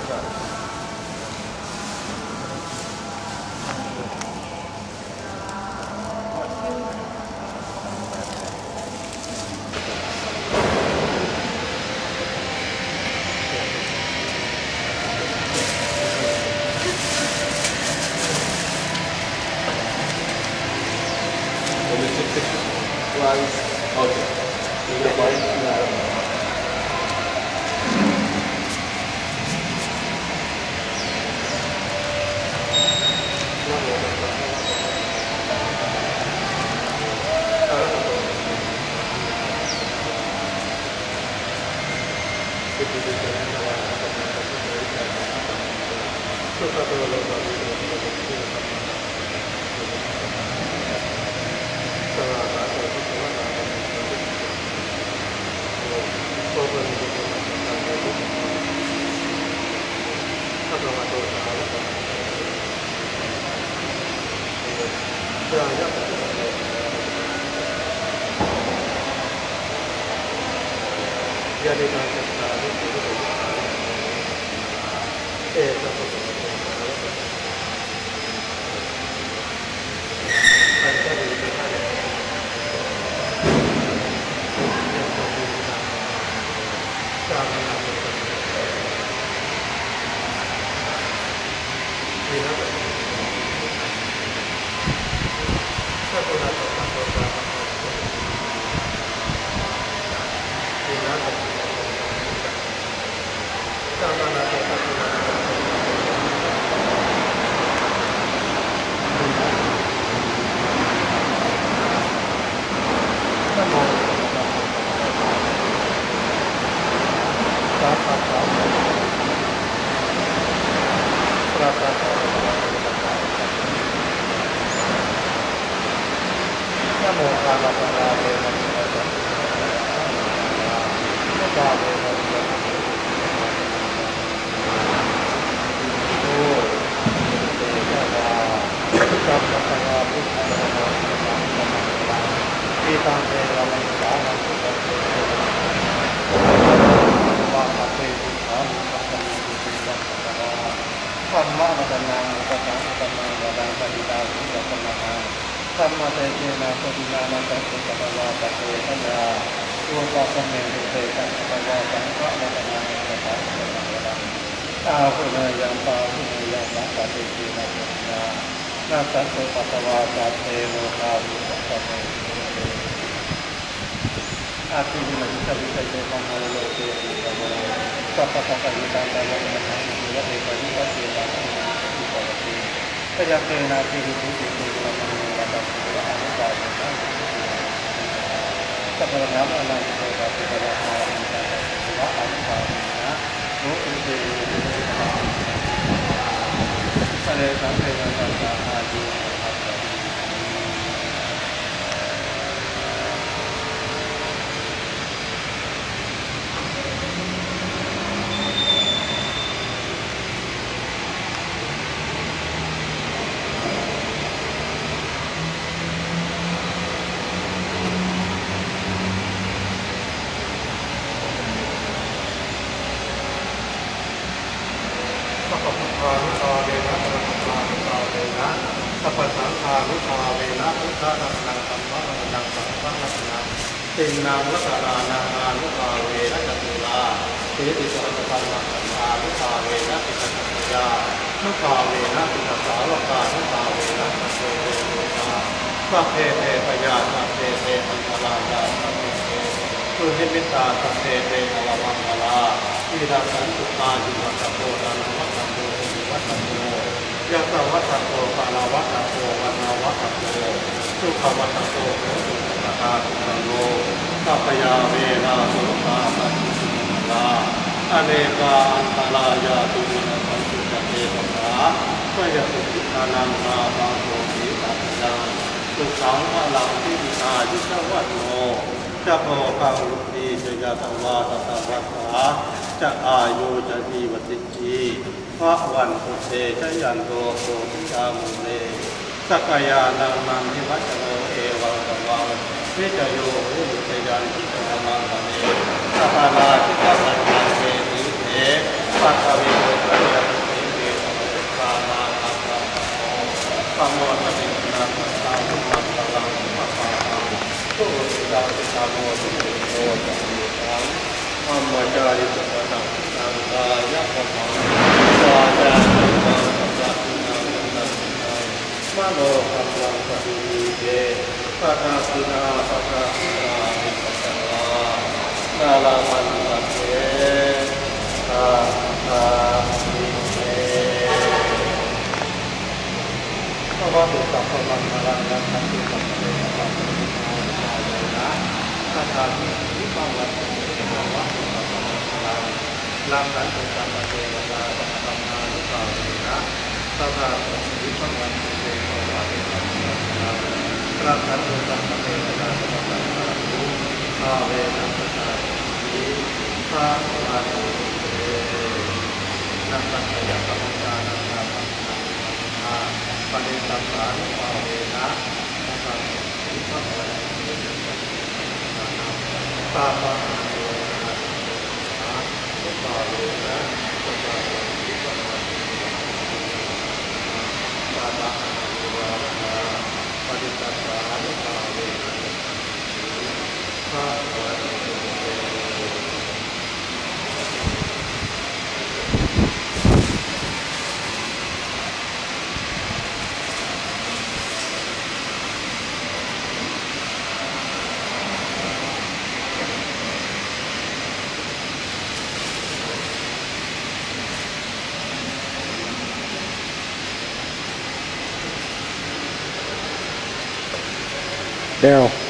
ปัตตาวิโริสุทธิ์สังฆังกายะปัมมังวาจาสัมมาสัมพุทธังสัมมาสัมพุทธังมโนกัมมังปฏิเยปัฏฐาสินาปัฏฐาสินามิปัสสวานาลามันตัสเสอามิเมพระพุทธสัพพมังคลังนันติสัพเพสัพพะนะคาถาที่ฟังวัดเป็นภาวะสัพพมังคลังลำดับเป็นสัมปเทวตาสัพพมานุภาเวนะคาถาที่ฟังวัดเป็นภาวะเป็นสัพพมังคลังลำดับเป็นสัมปเทวตาสัพพมานุภาเวนะคาถาที่ฟังวัดนักปัญญาปัญญานักปัญญาปฏิสัมพันธ์ภาเวนะนะครับที่พระองค์ตาปะโยนะทุกภาเวนะทุกภาเวนะที่พระองค์ตาปะโยนะปฏิสัมพันธ์ภาเวนะพระองค์ Daryl.